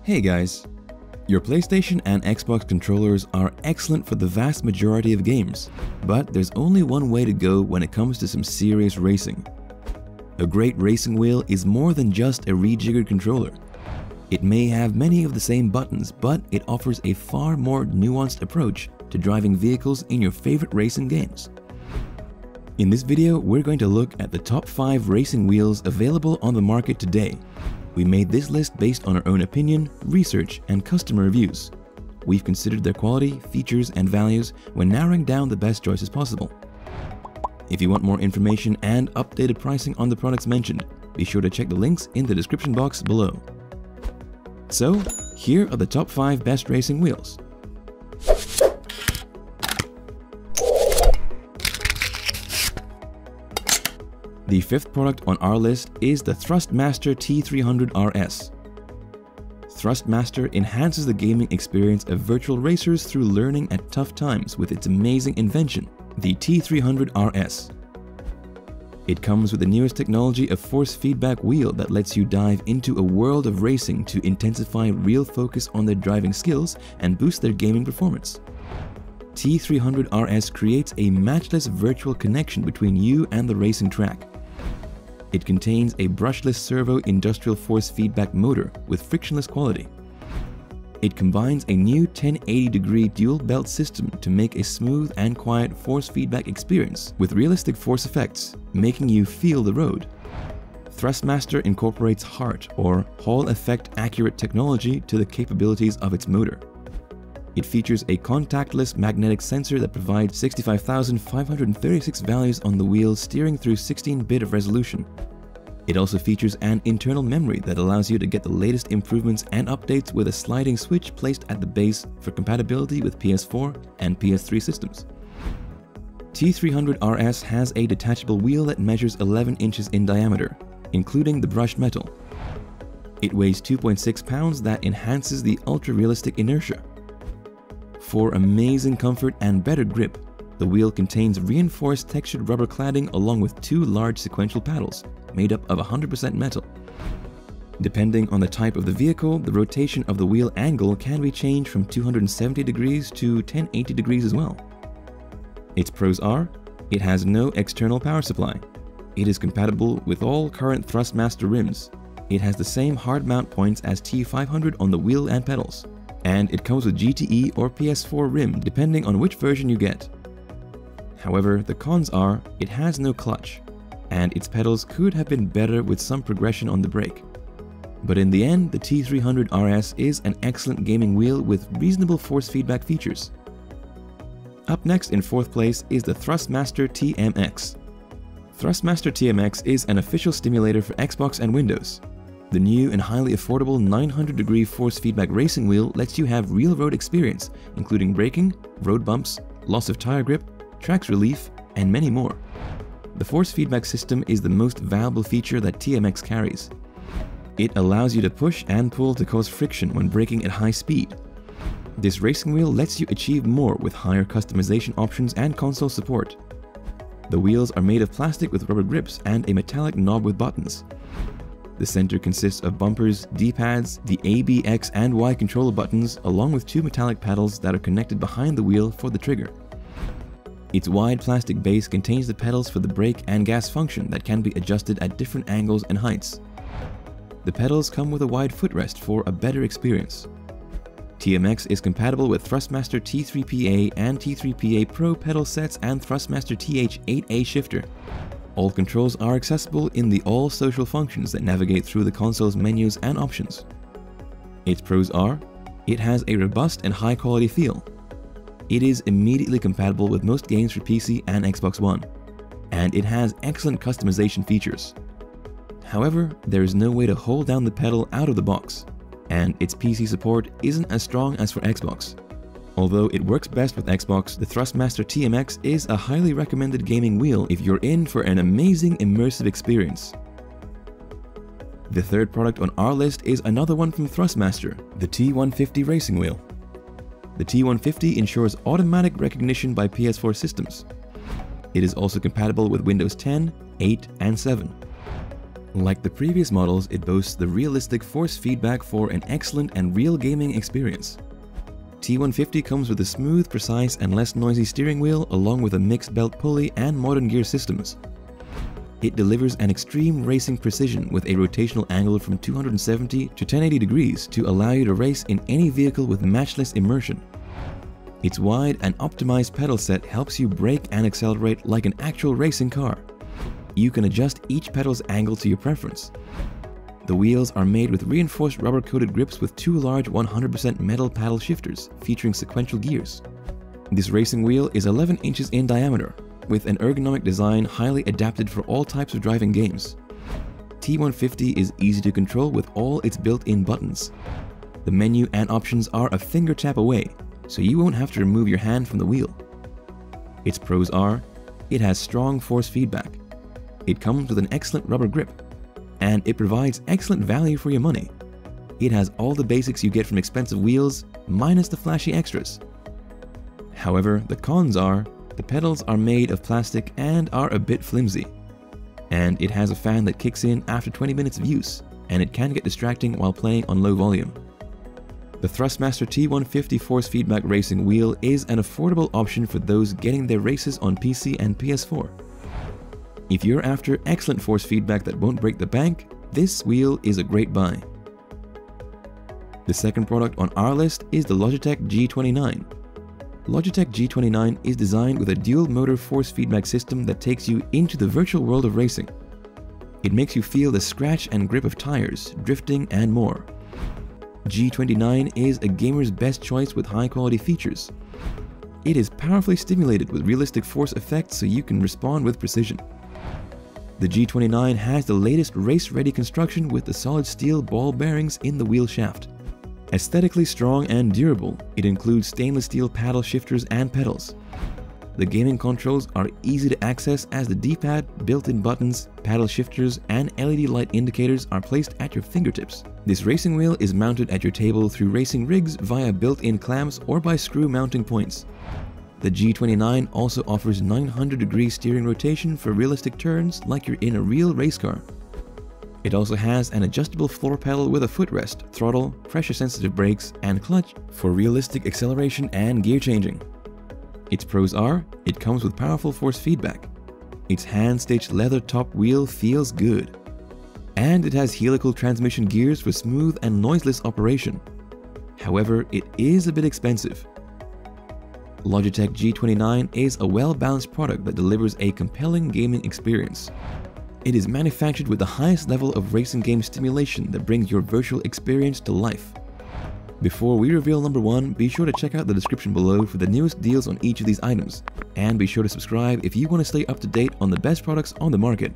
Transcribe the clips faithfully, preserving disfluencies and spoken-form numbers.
Hey guys! Your PlayStation and Xbox controllers are excellent for the vast majority of games, but there's only one way to go when it comes to some serious racing. A great racing wheel is more than just a rejiggered controller. It may have many of the same buttons, but it offers a far more nuanced approach to driving vehicles in your favorite racing games. In this video, we're going to look at the top five racing wheels available on the market today. We made this list based on our own opinion, research, and customer reviews. We've considered their quality, features, and values when narrowing down the best choices possible. If you want more information and updated pricing on the products mentioned, be sure to check the links in the description box below. So, here are the top five best racing wheels. The fifth product on our list is the Thrustmaster T three hundred R S. Thrustmaster enhances the gaming experience of virtual racers through learning at tough times with its amazing invention, the T three hundred R S. It comes with the newest technology of force feedback wheel that lets you dive into a world of racing to intensify real focus on their driving skills and boost their gaming performance. T three hundred R S creates a matchless virtual connection between you and the racing track. It contains a brushless servo industrial force feedback motor with frictionless quality. It combines a new ten eighty degree dual belt system to make a smooth and quiet force feedback experience with realistic force effects, making you feel the road. Thrustmaster incorporates HART, or Hall Effect Accurate technology, to the capabilities of its motor. It features a contactless magnetic sensor that provides sixty-five thousand five hundred thirty-six values on the wheel, steering through sixteen bit of resolution. It also features an internal memory that allows you to get the latest improvements and updates with a sliding switch placed at the base for compatibility with P S four and P S three systems. T three hundred R S has a detachable wheel that measures eleven inches in diameter, including the brushed metal. It weighs two point six pounds that enhances the ultra-realistic inertia. For amazing comfort and better grip, the wheel contains reinforced textured rubber cladding along with two large sequential paddles, made up of one hundred percent metal. Depending on the type of the vehicle, the rotation of the wheel angle can be changed from two hundred seventy degrees to ten eighty degrees as well. Its pros are: it has no external power supply. It is compatible with all current Thrustmaster rims. It has the same hard mount points as T five hundred on the wheel and pedals. And it comes with G T E or P S four rim depending on which version you get. However, the cons are, it has no clutch, and its pedals could have been better with some progression on the brake. But in the end, the T three hundred R S is an excellent gaming wheel with reasonable force feedback features. Up next in fourth place is the Thrustmaster T M X. Thrustmaster T M X is an official stimulator for Xbox and Windows. The new and highly affordable nine hundred degree force feedback racing wheel lets you have real road experience, including braking, road bumps, loss of tire grip, traction relief, and many more. The force feedback system is the most valuable feature that T M X carries. It allows you to push and pull to cause friction when braking at high speed. This racing wheel lets you achieve more with higher customization options and console support. The wheels are made of plastic with rubber grips and a metallic knob with buttons. The center consists of bumpers, D-pads, the A, B, X, and Y controller buttons, along with two metallic paddles that are connected behind the wheel for the trigger. Its wide plastic base contains the pedals for the brake and gas function that can be adjusted at different angles and heights. The pedals come with a wide footrest for a better experience. T M X is compatible with Thrustmaster T three P A and T three P A Pro pedal sets and Thrustmaster T H eight A shifter. All controls are accessible in the all social functions that navigate through the console's menus and options. Its pros are: it has a robust and high quality feel. It is immediately compatible with most games for P C and Xbox One. And it has excellent customization features. However, there is no way to hold down the pedal out of the box, and its P C support isn't as strong as for Xbox. Although it works best with Xbox, the Thrustmaster T M X is a highly recommended gaming wheel if you're in for an amazing immersive experience. The third product on our list is another one from Thrustmaster, the T one fifty racing wheel. The T one fifty ensures automatic recognition by P S four systems. It is also compatible with Windows ten, eight, and seven. Like the previous models, it boasts the realistic force feedback for an excellent and real gaming experience. T one fifty comes with a smooth, precise, and less noisy steering wheel along with a mixed belt pulley and modern gear systems. It delivers an extreme racing precision with a rotational angle from two hundred seventy to ten eighty degrees to allow you to race in any vehicle with matchless immersion. Its wide and optimized pedal set helps you brake and accelerate like an actual racing car. You can adjust each pedal's angle to your preference. The wheels are made with reinforced rubber-coated grips with two large one hundred percent metal paddle shifters featuring sequential gears. This racing wheel is eleven inches in diameter, with an ergonomic design highly adapted for all types of driving games. T one fifty is easy to control with all its built-in buttons. The menu and options are a finger tap away, so you won't have to remove your hand from the wheel. Its pros are, it has strong force feedback. It comes with an excellent rubber grip, and it provides excellent value for your money. It has all the basics you get from expensive wheels, minus the flashy extras. However, the cons are, the pedals are made of plastic and are a bit flimsy. And it has a fan that kicks in after twenty minutes of use, and it can get distracting while playing on low volume. The Thrustmaster T one fifty force feedback racing wheel is an affordable option for those getting their races on P C and P S four. If you're after excellent force feedback that won't break the bank, this wheel is a great buy. The second product on our list is the Logitech G twenty-nine. Logitech G twenty-nine is designed with a dual motor force feedback system that takes you into the virtual world of racing. It makes you feel the scratch and grip of tires, drifting, and more. G twenty-nine is a gamer's best choice with high quality features. It is powerfully stimulated with realistic force effects so you can respond with precision. The G twenty-nine has the latest race-ready construction with the solid steel ball bearings in the wheel shaft. Aesthetically strong and durable, it includes stainless steel paddle shifters and pedals. The gaming controls are easy to access as the D-pad, built-in buttons, paddle shifters, and L E D light indicators are placed at your fingertips. This racing wheel is mounted at your table through racing rigs via built-in clamps or by screw mounting points. The G twenty-nine also offers nine hundred degree steering rotation for realistic turns like you're in a real race car. It also has an adjustable floor pedal with a footrest, throttle, pressure-sensitive brakes, and clutch for realistic acceleration and gear changing. Its pros are, it comes with powerful force feedback. Its hand-stitched leather top wheel feels good. And it has helical transmission gears for smooth and noiseless operation. However, it is a bit expensive. Logitech G twenty-nine is a well-balanced product that delivers a compelling gaming experience. It is manufactured with the highest level of racing game stimulation that brings your virtual experience to life. Before we reveal number one, be sure to check out the description below for the newest deals on each of these items, and be sure to subscribe if you want to stay up to date on the best products on the market.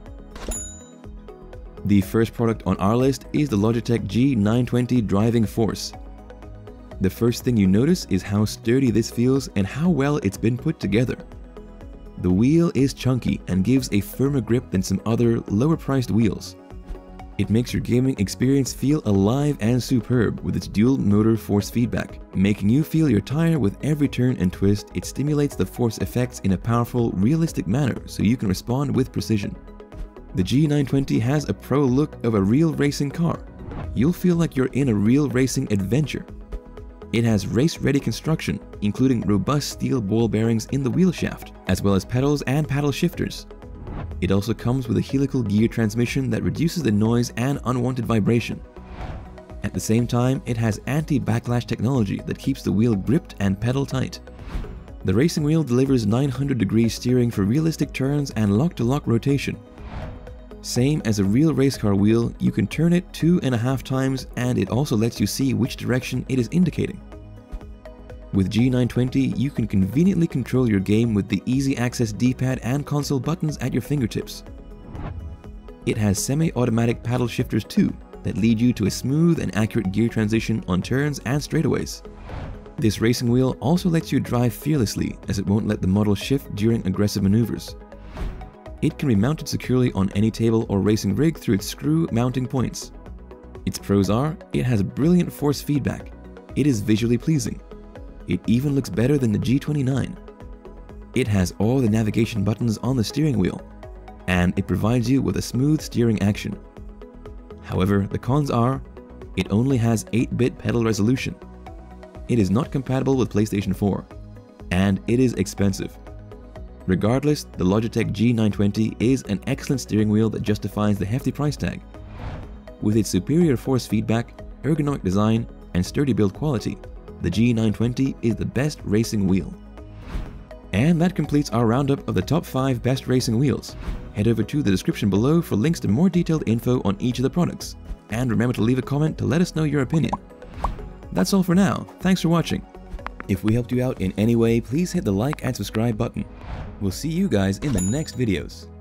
The first product on our list is the Logitech G nine twenty Driving Force. The first thing you notice is how sturdy this feels and how well it's been put together. The wheel is chunky and gives a firmer grip than some other lower-priced wheels. It makes your gaming experience feel alive and superb with its dual motor force feedback, making you feel your tire with every turn and twist. It stimulates the force effects in a powerful, realistic manner so you can respond with precision. The G nine twenty has a pro look of a real racing car. You'll feel like you're in a real racing adventure. It has race-ready construction, including robust steel ball bearings in the wheel shaft, as well as pedals and paddle shifters. It also comes with a helical gear transmission that reduces the noise and unwanted vibration. At the same time, it has anti-backlash technology that keeps the wheel gripped and pedal tight. The racing wheel delivers nine hundred degree steering for realistic turns and lock-to-lock rotation. Same as a real race car wheel, you can turn it two and a half times, and it also lets you see which direction it is indicating. With G nine twenty, you can conveniently control your game with the easy access D-pad and console buttons at your fingertips. It has semi-automatic paddle shifters too, that lead you to a smooth and accurate gear transition on turns and straightaways. This racing wheel also lets you drive fearlessly, as it won't let the model shift during aggressive maneuvers. It can be mounted securely on any table or racing rig through its screw mounting points. Its pros are, it has brilliant force feedback. It is visually pleasing. It even looks better than the G twenty-nine. It has all the navigation buttons on the steering wheel. and it provides you with a smooth steering action. However, the cons are, it only has eight bit pedal resolution, it is not compatible with PlayStation four, and it is expensive. Regardless, the Logitech G nine twenty is an excellent steering wheel that justifies the hefty price tag. With its superior force feedback, ergonomic design, and sturdy build quality, the G nine twenty is the best racing wheel. And that completes our roundup of the top five best racing wheels. Head over to the description below for links to more detailed info on each of the products. And remember to leave a comment to let us know your opinion. That's all for now. Thanks for watching. If we helped you out in any way, please hit the like and subscribe button. We'll see you guys in the next videos.